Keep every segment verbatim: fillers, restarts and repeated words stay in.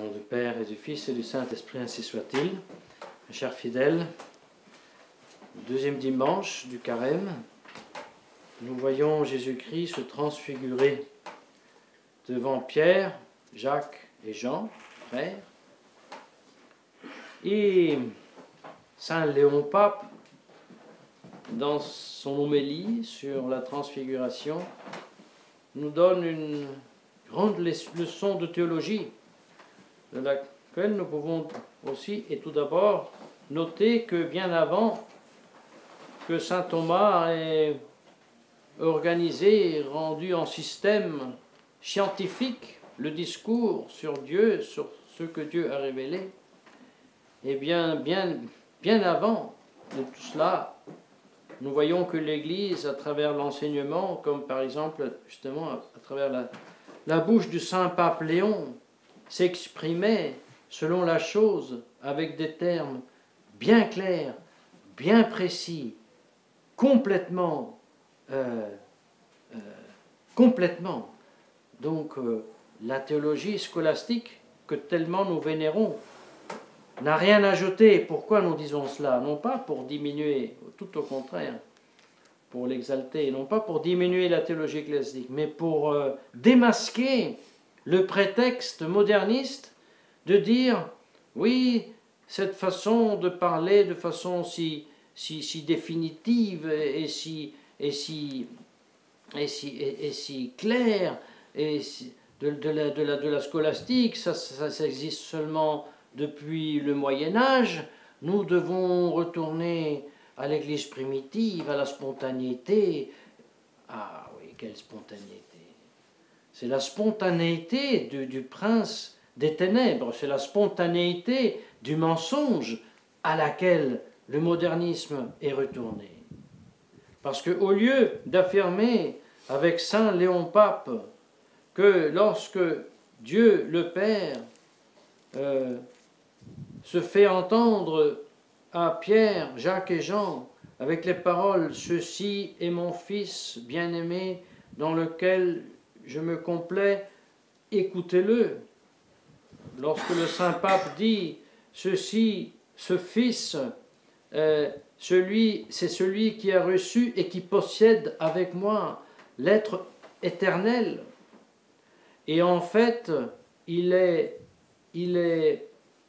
nom du Père et du Fils et du Saint-Esprit, ainsi soit-il. Mes chers fidèles, deuxième dimanche du Carême, nous voyons Jésus-Christ se transfigurer devant Pierre, Jacques et Jean, frères, et Saint Léon Pape, dans son homélie sur la transfiguration, nous donne une grande leçon de théologie, de laquelle nous pouvons aussi, et tout d'abord, noter que bien avant que saint Thomas ait organisé et rendu en système scientifique le discours sur Dieu, sur ce que Dieu a révélé, et bien, bien, bien avant de tout cela, nous voyons que l'Église, à travers l'enseignement, comme par exemple, justement, à, à travers la, la bouche du saint pape Léon, s'exprimait selon la chose avec des termes bien clairs, bien précis, complètement, euh, euh, complètement. Donc, euh, la théologie scolastique que tellement nous vénérons n'a rien ajouté. Pourquoi nous disons cela? Non pas pour diminuer, tout au contraire, pour l'exalter, non pas pour diminuer la théologie ecclésiastique, mais pour euh, démasquer le prétexte moderniste de dire, oui, cette façon de parler de façon si, si, si définitive et si, et si, et si, et, et si claire et si, de, de, la, de, la, de la scolastique, ça, ça, ça existe seulement depuis le Moyen-Âge. Nous devons retourner à l'Église primitive, à la spontanéité. Ah oui, quelle spontanéité! C'est la spontanéité du, du prince des ténèbres, c'est la spontanéité du mensonge à laquelle le modernisme est retourné. Parce qu'au lieu d'affirmer avec saint Léon Pape que lorsque Dieu le Père euh, se fait entendre à Pierre, Jacques et Jean avec les paroles « Ceci est mon Fils bien-aimé dans lequel je me complais, écoutez-le ». Lorsque le Saint-Pape dit « Ceci, ce Fils, euh, celui, c'est celui qui a reçu et qui possède avec moi l'être éternel ». Et en fait, il est, il est,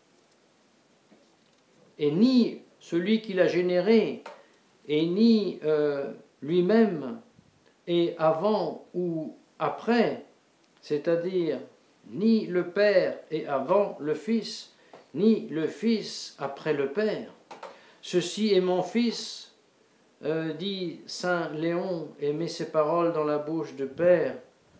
et ni celui qui l'a généré, et ni euh, lui-même, et avant ou après, c'est-à-dire ni le Père et avant le Fils, ni le Fils après le Père. Ceci est mon Fils, euh, dit saint Léon, et met ses paroles dans la bouche du Père.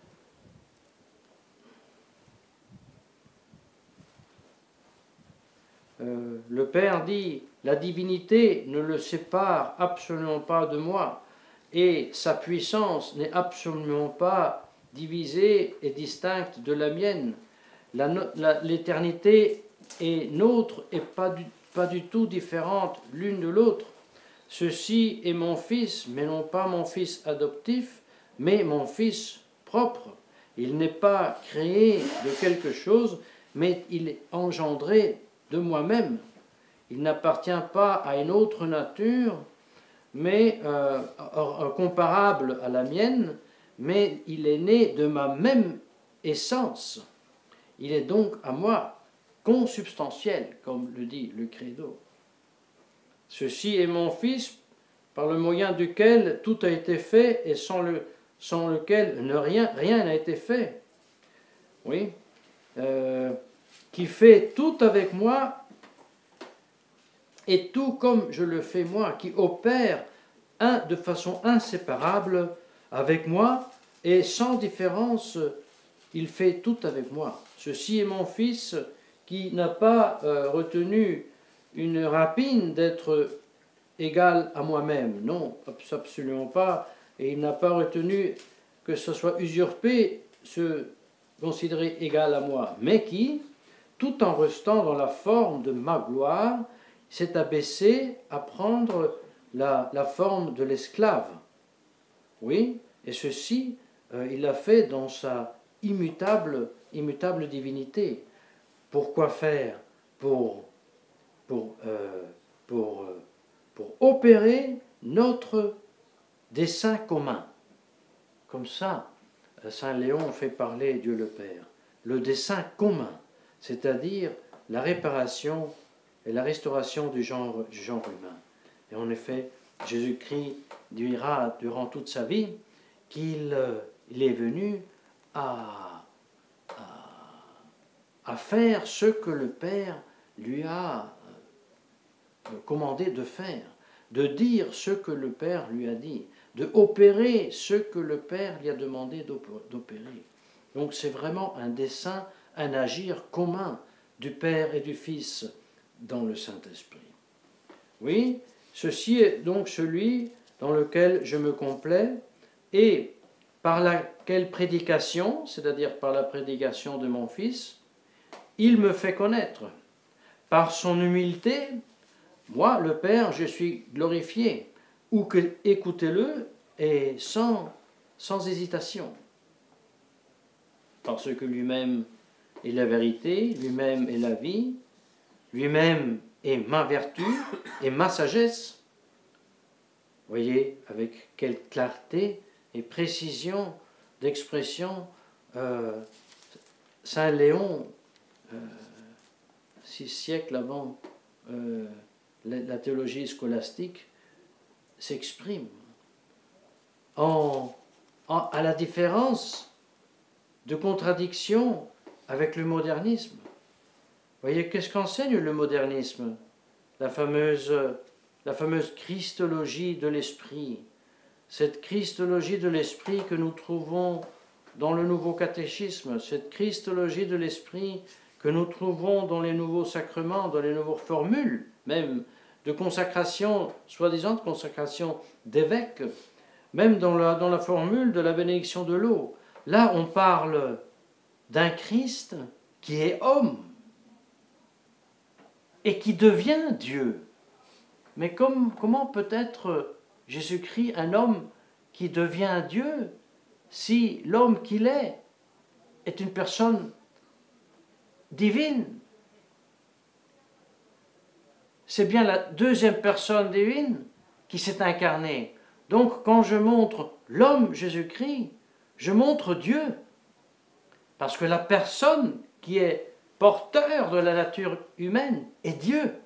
Euh, le Père dit, la divinité ne le sépare absolument pas de moi, et sa puissance n'est absolument pas divisée et distincte de la mienne. L'éternité est nôtre et pas du, pas du tout différente l'une de l'autre. Ceci est mon Fils, mais non pas mon Fils adoptif, mais mon Fils propre. Il n'est pas créé de quelque chose, mais il est engendré de moi-même. Il n'appartient pas à une autre nature, mais euh, comparable à la mienne, mais il est né de ma même essence. Il est donc à moi consubstantiel, comme le dit le Credo. Ceci est mon Fils, par le moyen duquel tout a été fait et sans, le, sans lequel ne rien rien n'a été fait. Oui, euh, qui fait tout avec moi et tout comme je le fais moi, qui opère un, de façon inséparable avec moi et sans différence, il fait tout avec moi. Ceci est mon Fils qui n'a pas euh, retenu une rapine d'être égal à moi-même. Non, absolument pas. Et il n'a pas retenu que ce soit usurpé, se considérer égal à moi, mais qui, tout en restant dans la forme de ma gloire, s'est abaissé à prendre la, la forme de l'esclave. Oui, et ceci, euh, il l'a fait dans sa immutable, immutable divinité. Pourquoi faire? Pour, pour, euh, pour, euh, pour opérer notre dessein commun. Comme ça, Saint Léon fait parler Dieu le Père. Le dessein commun, c'est-à-dire la réparation et la restauration du genre, du genre humain. Et en effet, Jésus-Christ dira durant toute sa vie qu'il euh, il est venu à, à, à faire ce que le Père lui a commandé de faire, de dire ce que le Père lui a dit, de opérer ce que le Père lui a demandé d'opérer. Donc c'est vraiment un dessein, un agir commun du Père et du Fils dans le Saint-Esprit. Oui, ceci est donc celui dans lequel je me complais, et par laquelle prédication, c'est-à-dire par la prédication de mon Fils, il me fait connaître. Par son humilité, moi, le Père, je suis glorifié. Ou que écoutez-le, et sans, sans hésitation. Parce que lui-même est la vérité, lui-même est la vie, lui-même est ma vertu et ma sagesse. Voyez avec quelle clarté et précision d'expression euh, Saint Léon, euh, six siècles avant euh, la, la théologie scolastique, s'exprime. En, en, à la différence de contradiction avec le modernisme. Voyez, qu'est-ce qu'enseigne le modernisme? La fameuse, la fameuse christologie de l'esprit. Cette christologie de l'esprit que nous trouvons dans le nouveau catéchisme, cette christologie de l'esprit que nous trouvons dans les nouveaux sacrements, dans les nouvelles formules, même de consacration, soi-disant de consacration d'évêques, même dans la, dans la formule de la bénédiction de l'eau. Là, on parle d'un Christ qui est homme et qui devient Dieu. Mais comme, comment peut être Jésus-Christ un homme qui devient Dieu si l'homme qu'il est est une personne divine? C'est bien la deuxième personne divine qui s'est incarnée. Donc quand je montre l'homme Jésus-Christ, je montre Dieu. Parce que la personne qui est porteur de la nature humaine est Dieu.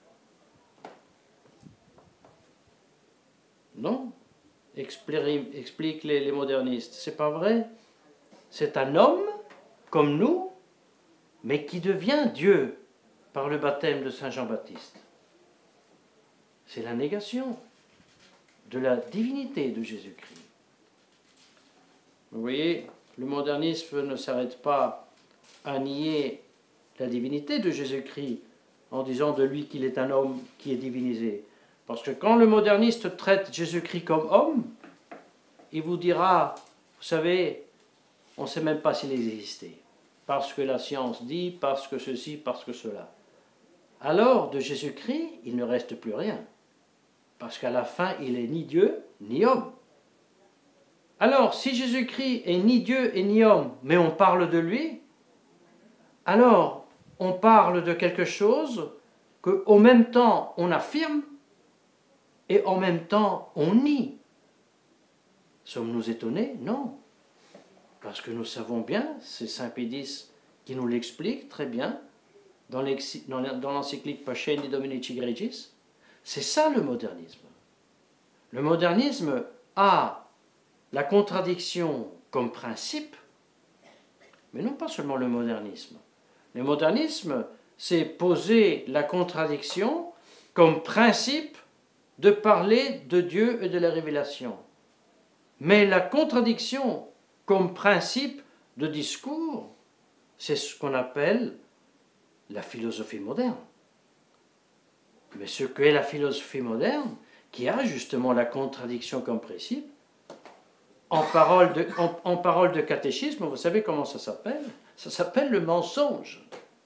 Non, expliquent les, les modernistes. C'est pas vrai. C'est un homme comme nous, mais qui devient Dieu par le baptême de Saint Jean-Baptiste. C'est la négation de la divinité de Jésus-Christ. Vous voyez, le modernisme ne s'arrête pas à nier la divinité de Jésus-Christ en disant de lui qu'il est un homme qui est divinisé. Parce que quand le moderniste traite Jésus-Christ comme homme, il vous dira, vous savez, on ne sait même pas s'il existait. Parce que la science dit, parce que ceci, parce que cela. Alors, de Jésus-Christ, il ne reste plus rien. Parce qu'à la fin, il n'est ni Dieu, ni homme. Alors, si Jésus-Christ est ni Dieu et ni homme, mais on parle de lui, alors on parle de quelque chose qu'au même temps on affirme et en même temps on nie. Sommes-nous étonnés? Non. Parce que nous savons bien, c'est saint Pédis qui nous l'explique très bien, dans l'encyclique Pascendi Dominici Gregis, c'est ça le modernisme. Le modernisme a la contradiction comme principe, mais non pas seulement le modernisme. Le modernisme, c'est poser la contradiction comme principe de parler de Dieu et de la révélation. Mais la contradiction comme principe de discours, c'est ce qu'on appelle la philosophie moderne. Mais ce qu'est la philosophie moderne, qui a justement la contradiction comme principe, en parole de, en, en parole de catéchisme, vous savez comment ça s'appelle? Ça s'appelle le mensonge.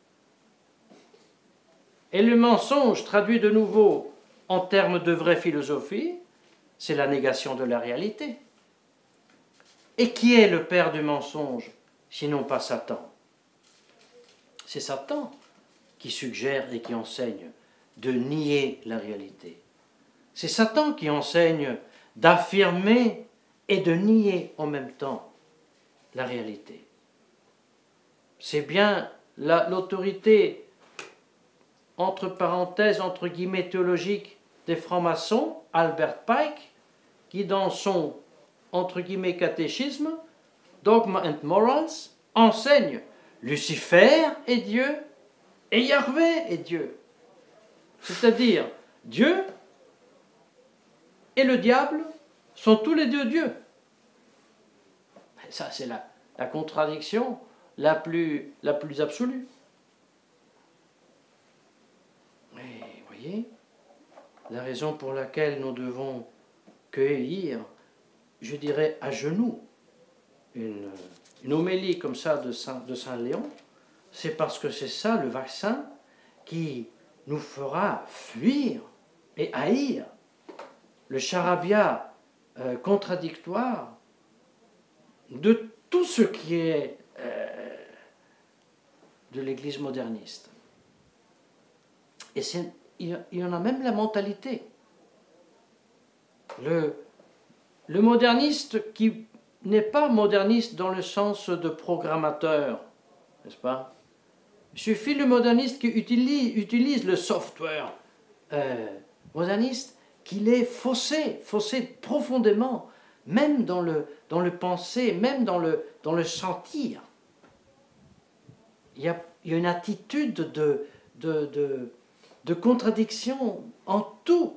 Et le mensonge, traduit de nouveau en termes de vraie philosophie, c'est la négation de la réalité. Et qui est le père du mensonge, sinon pas Satan? C'est Satan qui suggère et qui enseigne de nier la réalité. C'est Satan qui enseigne d'affirmer et de nier en même temps la réalité. C'est bien l'autorité, entre parenthèses, entre guillemets, théologique des francs-maçons, Albert Pike, qui dans son, entre guillemets, catéchisme, Dogma and Morals, enseigne Lucifer est Dieu et Yahvé est Dieu. C'est-à-dire, Dieu et le diable sont tous les deux dieux. Et ça, c'est la, la contradiction la plus, la plus absolue. Et vous voyez, la raison pour laquelle nous devons cueillir, je dirais à genoux, une, une homélie comme ça de Saint, de Saint Léon, c'est parce que c'est ça le vaccin qui nous fera fuir et haïr le charabia euh, contradictoire de tout ce qui est euh, de l'Église moderniste. Et il y en a même la mentalité. Le, le moderniste qui n'est pas moderniste dans le sens de programmateur, n'est-ce pas? Il suffit le moderniste qui utilise, utilise le software euh, moderniste, qu'il est faussé, faussé profondément, même dans le, dans le penser, même dans le, dans le sentir. Il y a, il y a une attitude de, de, de, de contradiction en tout.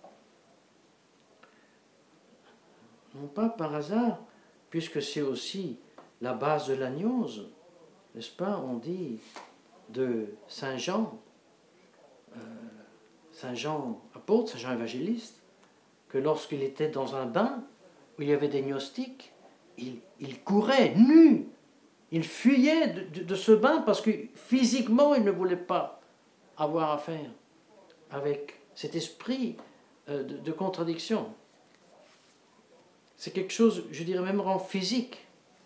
Non pas par hasard, puisque c'est aussi la base de la gnose, n'est-ce pas? On dit de Saint Jean, euh, Saint Jean apôtre, Saint Jean évangéliste, que lorsqu'il était dans un bain où il y avait des gnostiques, il, il courait nu, il fuyait de, de, de ce bain parce que physiquement il ne voulait pas avoir affaire avec cet esprit euh, de, de contradiction. C'est quelque chose, je dirais même en physique.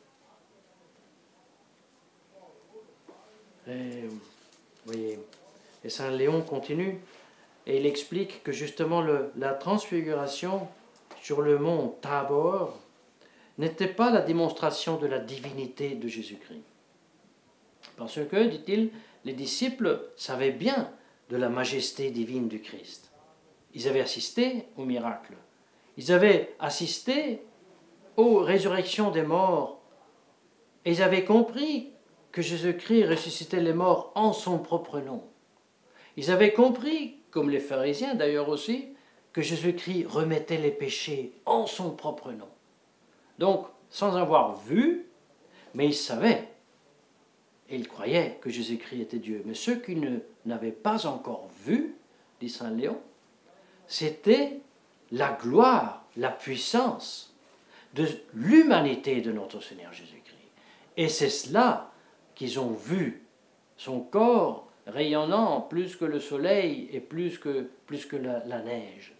Et, vous voyez, et Saint Léon continue et il explique que justement le, la transfiguration sur le mont Tabor n'était pas la démonstration de la divinité de Jésus-Christ. Parce que, dit-il, les disciples savaient bien de la majesté divine du Christ. Ils avaient assisté au miracle. Ils avaient assisté aux résurrections des morts. Et ils avaient compris que Jésus-Christ ressuscitait les morts en son propre nom. Ils avaient compris, comme les pharisiens d'ailleurs aussi, que Jésus-Christ remettait les péchés en son propre nom. Donc, sans avoir vu, mais ils savaient, et ils croyaient que Jésus-Christ était Dieu. Mais ceux qui ne, n'avaient pas encore vu, dit Saint Léon, c'était la gloire, la puissance de l'humanité de notre Seigneur Jésus-Christ. Et c'est cela qu'ils ont vu, son corps rayonnant plus que le soleil et plus que, plus que la, la neige.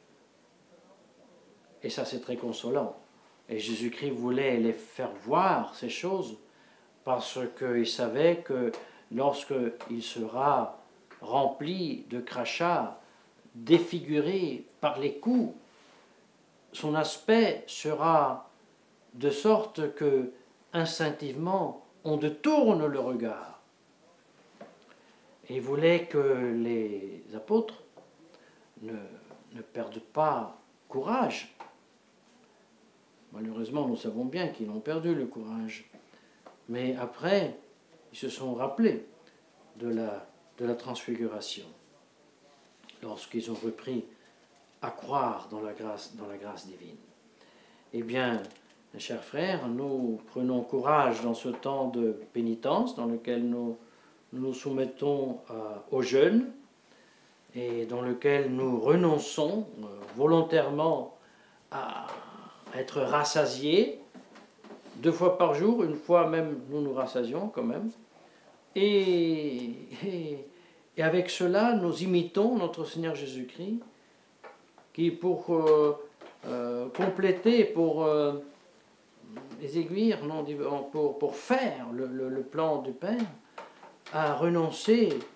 Et ça, c'est très consolant. Et Jésus-Christ voulait les faire voir ces choses parce qu'il savait que lorsqu'il sera rempli de crachats, défiguré par les coups, son aspect sera de sorte que, instinctivement, on détourne le regard. Et il voulait que les apôtres ne, ne perdent pas courage. Malheureusement, nous savons bien qu'ils ont perdu le courage. Mais après, ils se sont rappelés de la, de la transfiguration, lorsqu'ils ont repris à croire dans la grâce, dans la grâce divine. Eh bien, mes chers frères, nous prenons courage dans ce temps de pénitence dans lequel nous nous, nous soumettons à, au jeûne et dans lequel nous renonçons euh, volontairement à être rassasiés deux fois par jour, une fois même nous nous rassasions quand même, et, et, et avec cela nous imitons notre Seigneur Jésus-Christ qui pour euh, euh, compléter, pour euh, les aiguilles, non, pour, pour faire le, le, le plan du Père, a renoncé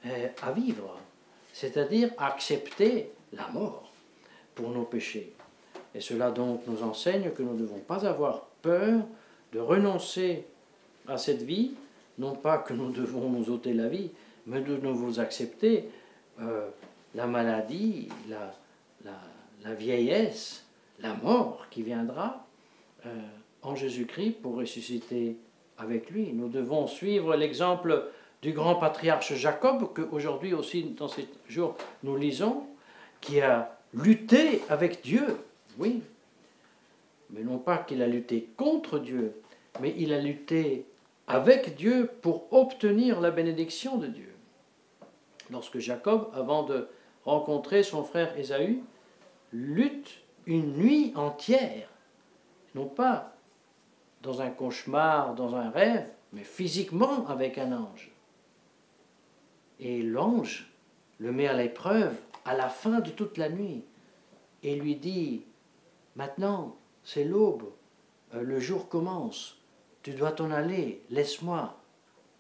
euh, à vivre, c'est-à-dire accepter la mort pour nos péchés. Et cela donc nous enseigne que nous ne devons pas avoir peur de renoncer à cette vie, non pas que nous devons nous ôter la vie, mais de nous accepter euh, la maladie, la, la, la vieillesse, la mort qui viendra euh, en Jésus-Christ pour ressusciter avec lui. Nous devons suivre l'exemple du grand patriarche Jacob, qu'aujourd'hui aussi dans ces jours nous lisons, qui a lutté avec Dieu, oui, mais non pas qu'il a lutté contre Dieu, mais il a lutté avec Dieu pour obtenir la bénédiction de Dieu. Lorsque Jacob, avant de rencontrer son frère Ésaü, lutte une nuit entière, non pas dans un cauchemar, dans un rêve, mais physiquement avec un ange. Et l'ange le met à l'épreuve à la fin de toute la nuit et lui dit « Maintenant, c'est l'aube, le jour commence, tu dois t'en aller, laisse-moi, lâche-moi. »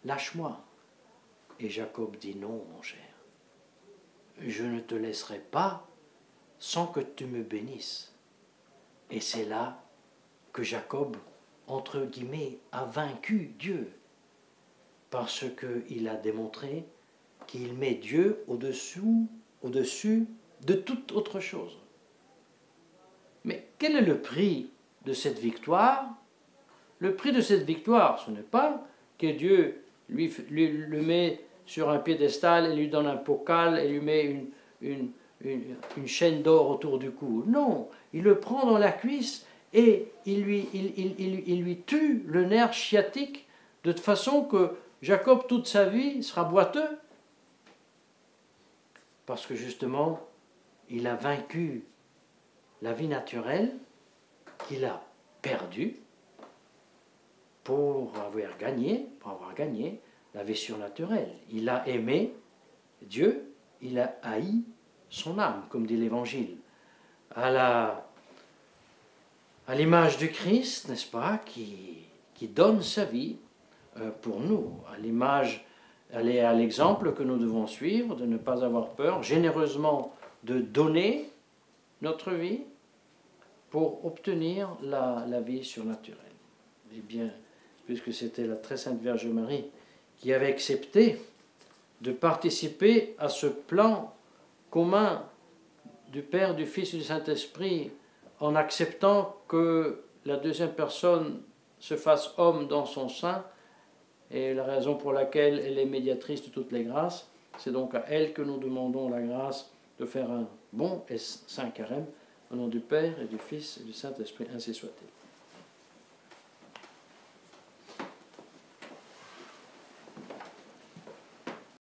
Et Jacob dit « Non, mon cher, je ne te laisserai pas sans que tu me bénisses. » Et c'est là que Jacob, entre guillemets, a vaincu Dieu, parce qu'il a démontré qu'il met Dieu au-dessous, au-dessus de toute autre chose. Mais quel est le prix de cette victoire? Le prix de cette victoire, ce n'est pas que Dieu lui, lui le met sur un piédestal et lui donne un bocal et lui met une, une, une, une chaîne d'or autour du cou. Non, il le prend dans la cuisse et il lui, il, il, il, il lui tue le nerf sciatique de façon que Jacob, toute sa vie, sera boiteux. Parce que justement, il a vaincu la vie naturelle qu'il a perdue pour avoir gagné, pour avoir gagné la vie surnaturelle. Il a aimé Dieu, il a haï son âme, comme dit l'Évangile. À la, à l'image du Christ, n'est-ce pas, qui, qui donne sa vie euh, pour nous, à l'image, à l'exemple que nous devons suivre, de ne pas avoir peur, généreusement de donner notre vie pour obtenir la, la vie surnaturelle. Eh bien, puisque c'était la très sainte Vierge Marie qui avait accepté de participer à ce plan commun du Père, du Fils et du Saint-Esprit, en acceptant que la deuxième personne se fasse homme dans son sein, et la raison pour laquelle elle est médiatrice de toutes les grâces, c'est donc à elle que nous demandons la grâce de faire un bon et saint carême, au nom du Père et du Fils et du Saint-Esprit, ainsi soit-il.